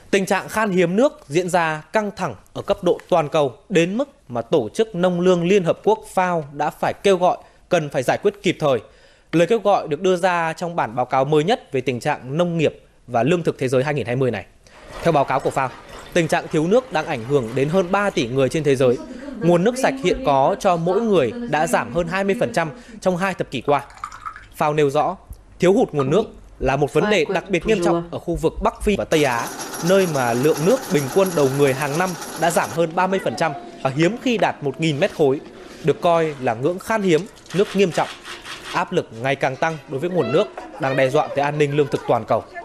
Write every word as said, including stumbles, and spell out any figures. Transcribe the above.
Tình trạng khan hiếm nước diễn ra căng thẳng ở cấp độ toàn cầu đến mức mà Tổ chức Nông lương Liên Hợp Quốc FAO đã phải kêu gọi cần phải giải quyết kịp thời. Lời kêu gọi được đưa ra trong bản báo cáo mới nhất về tình trạng nông nghiệp và lương thực thế giới hai nghìn không trăm hai mươi này. Theo báo cáo của FAO, tình trạng thiếu nước đang ảnh hưởng đến hơn ba tỷ người trên thế giới. Nguồn nước sạch hiện có cho mỗi người đã giảm hơn hai mươi phần trăm trong hai thập kỷ qua. FAO nêu rõ, thiếu hụt nguồn nước là một vấn đề đặc biệt nghiêm trọng ở khu vực Bắc Phi và Tây Á, nơi mà lượng nước bình quân đầu người hàng năm đã giảm hơn ba mươi phần trăm và hiếm khi đạt một nghìn mét khối, được coi là ngưỡng khan hiếm, nước nghiêm trọng. Áp lực ngày càng tăng đối với nguồn nước đang đe dọa tới an ninh lương thực toàn cầu.